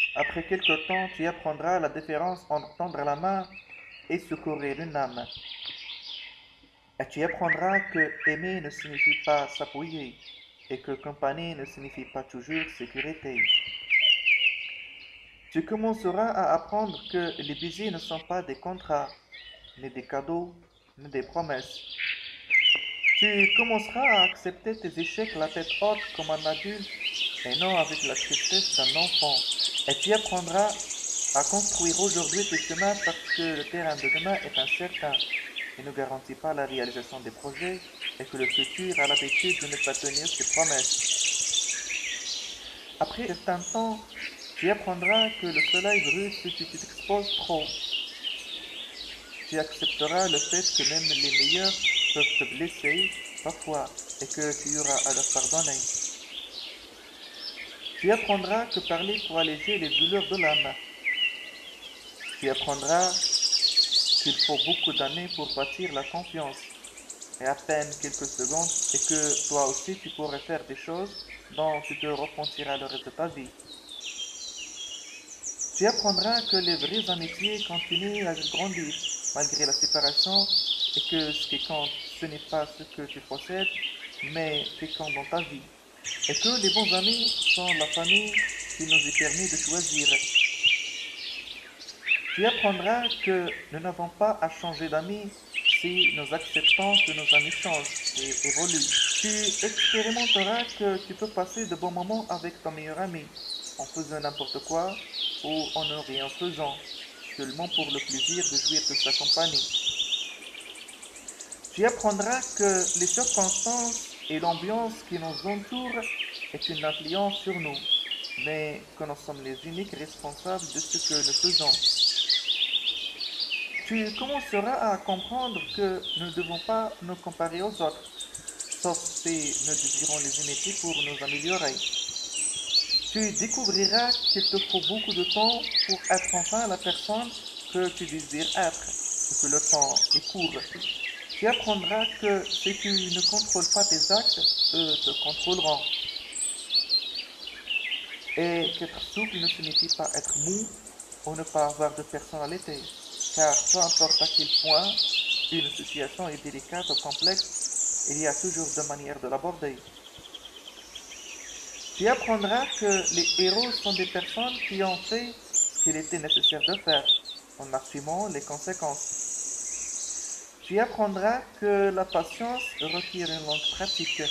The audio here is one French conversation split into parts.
Après quelque temps, tu apprendras la différence entre tendre la main et secourir une âme. Et tu apprendras que aimer ne signifie pas s'appuyer et que compagnie ne signifie pas toujours sécurité. Tu commenceras à apprendre que les baisers ne sont pas des contrats, ni des cadeaux, ni des promesses. Tu commenceras à accepter tes échecs la tête haute comme un adulte et non avec la tristesse d'un enfant. Et tu apprendras à construire aujourd'hui tes chemins parce que le terrain de demain est incertain et ne garantit pas la réalisation des projets et que le futur a l'habitude de ne pas tenir ses promesses. Après un certain temps, tu apprendras que le soleil brûle si tu t'exposes trop. Tu accepteras le fait que même les meilleurs peuvent te blesser parfois et que tu auras à leur pardonner. Tu apprendras que parler pour alléger les douleurs de l'âme. Tu apprendras qu'il faut beaucoup d'années pour bâtir la confiance et à peine quelques secondes et que toi aussi tu pourrais faire des choses dont tu te repentiras le reste de ta vie. Tu apprendras que les vraies amitiés continuent à grandir malgré la séparation et que ce qui compte, ce n'est pas ce que tu possèdes, mais qui compte dans ta vie. Et que les bons amis sont la famille qui nous est permis de choisir. Tu apprendras que nous n'avons pas à changer d'amis si nous acceptons que nos amis changent et évoluent. Tu expérimenteras que tu peux passer de bons moments avec ton meilleur ami en faisant n'importe quoi ou en ne rien faisant, seulement pour le plaisir de jouir de sa compagnie. Tu apprendras que les circonstances et l'ambiance qui nous entourent est une influence sur nous, mais que nous sommes les uniques responsables de ce que nous faisons. Tu commenceras à comprendre que nous ne devons pas nous comparer aux autres, sauf si nous désirons les imiter pour nous améliorer. Tu découvriras qu'il te faut beaucoup de temps pour être enfin la personne que tu désires être, et que le temps est court. Tu apprendras que si tu ne contrôles pas tes actes, eux te contrôleront. Et qu'être souple ne signifie pas être mou ou ne pas avoir de personnalité, car peu importe à quel point une situation est délicate ou complexe, il y a toujours deux manières de l'aborder. Tu apprendras que les héros sont des personnes qui ont fait ce qu'il était nécessaire de faire, en assumant les conséquences. Tu apprendras que la patience requiert une longue pratique.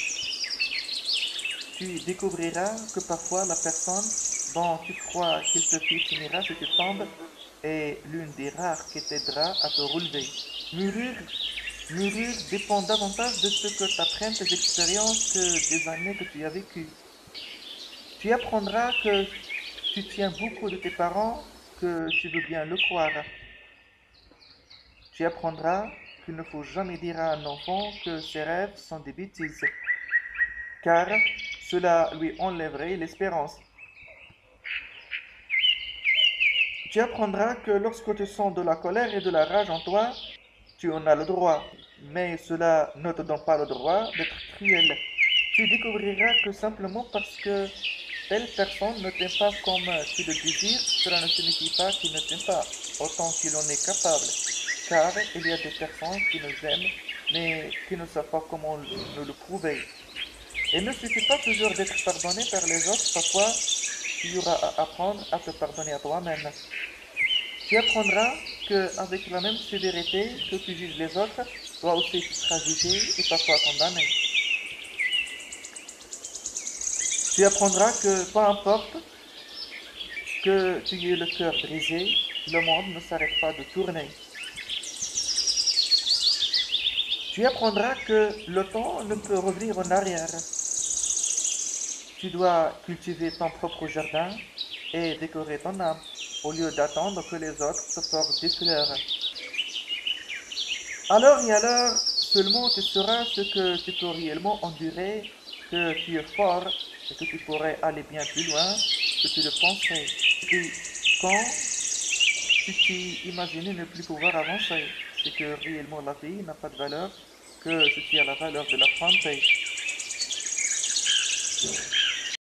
Tu découvriras que parfois la personne dont tu crois qu'il te soutenira si tu tombes est l'une des rares qui t'aidera à te relever. Mûrir, mûrir dépend davantage de ce que t'apprennent tes expériences que des années que tu as vécues. Tu apprendras que tu tiens beaucoup de tes parents, que tu veux bien le croire. Tu apprendras qu'il ne faut jamais dire à un enfant que ses rêves sont des bêtises, car cela lui enlèverait l'espérance. Tu apprendras que lorsque tu sens de la colère et de la rage en toi, tu en as le droit, mais cela ne te donne pas le droit d'être cruel. Tu découvriras que simplement parce que telle personne ne t'aime pas comme tu le désires, cela ne signifie pas qu'il ne t'aime pas, autant qu'il en est capable. Car il y a des personnes qui nous aiment, mais qui ne savent pas comment nous le prouver. Il ne suffit pas toujours d'être pardonné par les autres, parfois tu auras à apprendre à te pardonner à toi-même. Tu apprendras que avec la même sévérité que tu juges les autres, toi aussi tu seras jugé et parfois condamné. Tu apprendras que peu importe que tu aies le cœur brisé, le monde ne s'arrête pas de tourner. Tu apprendras que le temps ne peut revenir en arrière. Tu dois cultiver ton propre jardin et décorer ton âme au lieu d'attendre que les autres te portent des fleurs. Alors et alors, seulement tu sauras ce que tu peux réellement endurer, que tu es fort et que tu pourrais aller bien plus loin que tu le penserais. Et puis, quand tu t'y imaginais ne plus pouvoir avancer, c'est que réellement la vie n'a pas de valeur que si tu as la valeur de l'affronter.